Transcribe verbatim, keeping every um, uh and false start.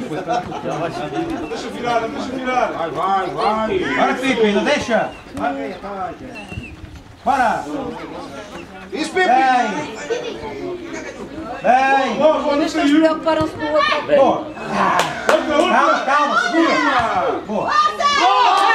Deixa virar, deixa virar. Vai, vai, vai. Bora, Pipe, não deixa. Bora. Isso, Pipe. Vem. Boa, boa, não Eles saiu. preocuparam-se com o outro. Boa. Outra, outra. Calma, calma, segura. Boa.